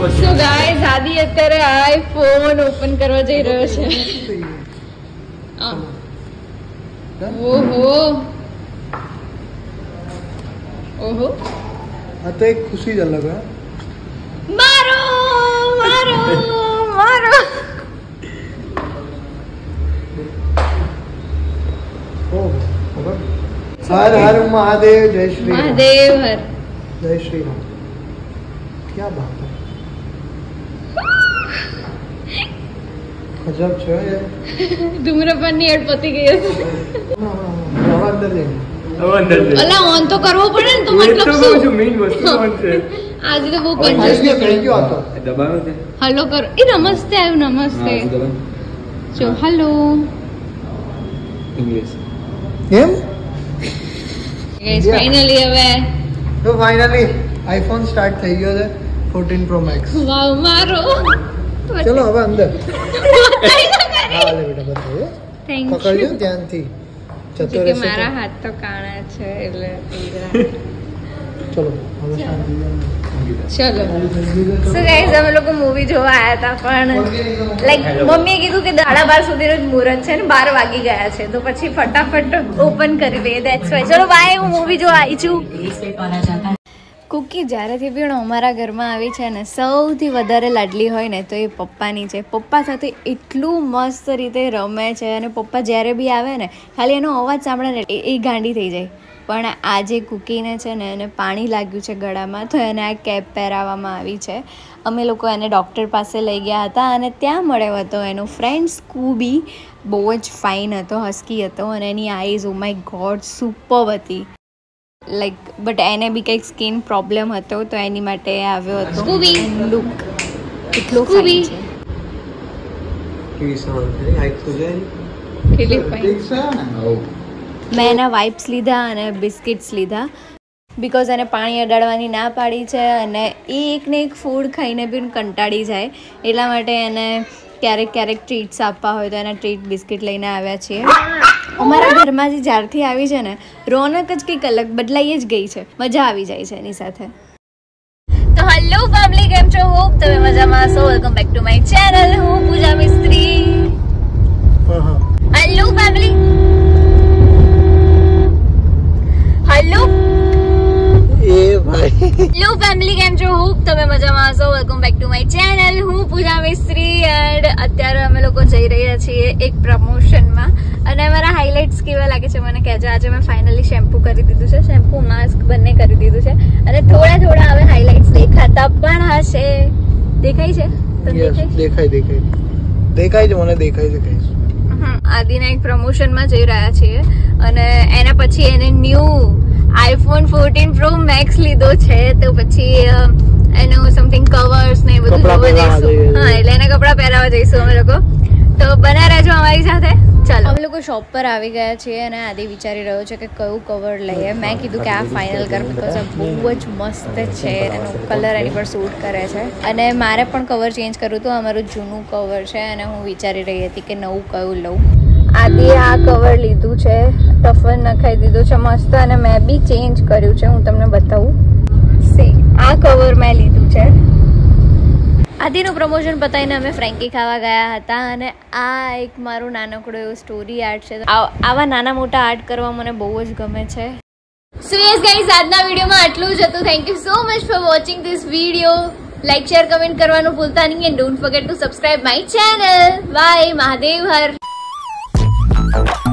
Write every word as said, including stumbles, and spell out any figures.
So guys આદિ અત્યારે iPhone open કરવા જઈ રહ્યો છે. ઓહો ઓહો આ તો એક ખુશી જ અલગ હે. મારો મારો મારો ઓ હર હર મહાદેવ. જય શ્રી મહાદેવ હર. જય શ્રી રામ. क्या बात है. गजब છે યાર. ધૂમ્રપાન ની એડ પતી ગઈ હતી. હવે અંદર જઈને હવે અંદર જઈને અલા ઓન તો કરવો પડે ને તો મતલબ શું મેઈન વસ્તુ ઓન છે. આજે તો બહુ કંજૂસ થઈ ગયો હતો. દબાવો છે. હલો કરો. એ નમસ્તે આવ્યું. નમસ્તે. જો હલો ઇંગ્લિશ કેમ ગાઈસ ફાઇનલી હવે તો ફાઇનલી આઈફોન સ્ટાર્ટ થઈ ગયો છે fourteen Pro Max. વાવ મારો. ચલો હવે અંદર. બતાઈ ના કરે. હા લે બેટા બતાવો. થેન્ક પકડજો યુ. ધ્યાનથી. જતો કે રહેશે મારા તો. હાથ તો કાણા છે એટલે ચલો હવે શાંતિ ચલો. સો ગાઈસ અમે લોકો મૂવી જોવા આયા હતા પણ લાઈક મમ્મીએ કીધું કે દાડા બાર સુધીનો જ મુહૂર્ત છે ને બાર વાગી ગયા છે તો પછી ફટાફટ ઓપન કરી દઈએ. That's why. ચલો બાય. હું મૂવી જોવા આવી છું. કુકી જ્યારેથી પણ અમારા ઘરમાં આવી છે ને સૌથી વધારે લાડલી હોય ને તો એ પપ્પાની છે. પપ્પા સાથે એટલું મસ્ત રીતે રમે છે અને પપ્પા જ્યારે બી આવે ને ખાલી એનો અવાજ સાંભળે ને એ ગાંડી થઈ જાય. પણ આજે કુકીને છે ને એને પાણી લાગ્યું છે ગળામાં તો એને આ કેપ પહેરાવવામાં આવી છે. અમે લોકો એને ડૉક્ટર પાસે લઈ ગયા હતા અને ત્યાં મળ્યો હતો એનો ફ્રેન્ડ સ્કૂબી. બહુ જ ફાઇન હતો, હસ્કી હતો અને એની eyes oh my god superb હતી. લાઈક બટ એને બી કંઈક સ્કિન પ્રોબ્લેમ હતો તો એની માટે આવ્યો હતો. સ્કૂબી લુક એટલું ફાઇન છે. કેટલી ફાઇન. મેં એના વાઇપ્સ લીધા અને બિસ્કિટ્સ લીધા બિકોઝ એને પાણી અડાડવાની ના પાડી છે અને એ એકને એક ફૂડ ખાઈને બી કંટાળી જાય એટલા માટે એને ક્યારેક ક્યારેક ટ્રીટ્સ આપવા હોય તો એના ટ્રીટ બિસ્કિટ લઈને આવ્યા છીએ. અમારા ઘરમાં જે જ્યારથી આવી છે ને રોનક જ કંઈક અલગ બદલાઈ જ ગઈ છે. મજા આવી જાય છે એની સાથે. તો હેલો ફેમિલી, કેમ છો? હોપ તમે મજામાં હશો. Welcome back to my channel. હું Pooja Mistry. Hello family. Hello એ ભાઈ. હેલો ફેમિલી, કેમ છો? હોપ તમે મજામાં હશો. Welcome back to my channel. હું પૂજા મિસ્ત્રી એન્ડ અત્યારે અમે લોકો જઈ રહ્યા છીએ એક પ્રમોશનમાં અને મારા હાઇલાઇટ્સ કેવા લાગે છે મને કહેજો. આજે મેં ફાઇનલી શેમ્પુ કરી દીધું છે. શેમ્પુ માસ્ક બંને કરી દીધું છે અને થોડા થોડા હવે હાઇલાઇટ્સ દેખાતા પણ હશે. દેખાય છે? દેખાય દેખાય દેખાય છે મને. દેખાય છે કઈ. આદિના એક પ્રમોશનમાં જઈ રહ્યા છીએ અને એના પછી એને new iPhone fourteen Pro Max લીધો છે તો પછી એનું સમથિંગ કવર્સ ને બધું જોવા જઈશું. હા એટલે એના કપડા પહેરાવા જઈશું અમે લોકો. તો બના રહેજો અમારી સાથે. ચાલો અમે લોકો શોપ પર આવી ગયા છીએ અને આદિ વિચારી રહ્યો છે કે કયું કવર લઈએ. મેં કીધું કે આ ફાઇનલ કર બિકોઝ આ બહુ જ મસ્ત છે. એનો કલર એની પર સૂટ કરે છે અને મારે પણ કવર ચેન્જ કરવું હતું. અમારું જૂનું કવર છે અને હું વિચારી રહી હતી કે નવું કયું લઉં. આદિ આ કવર લીધું છે, ટફન નખાઈ દીધું છે મસ્ત અને મેં બી ચેન્જ કર્યું છે. હું તમને બતાવું. સી આ કવર મેં લીધું છે. આદિનું પ્રમોશન પતાવીને અમે ફ્રેન્કી ખાવા ગયા હતા અને આ એક મારું નાનકડું એવું સ્ટોરી આર્ટ છે. આવા નાના મોટા આર્ટ કરવા મને બહુ જ ગમે છે. સો યસ ગાઈઝ, આજના વિડીયોમાં આટલું જ હતું. Thank you so much for watching this video. Like share comment કરવાનું ભૂલતા નહીં and don't forget to subscribe my channel. Bye. Mahadev Har.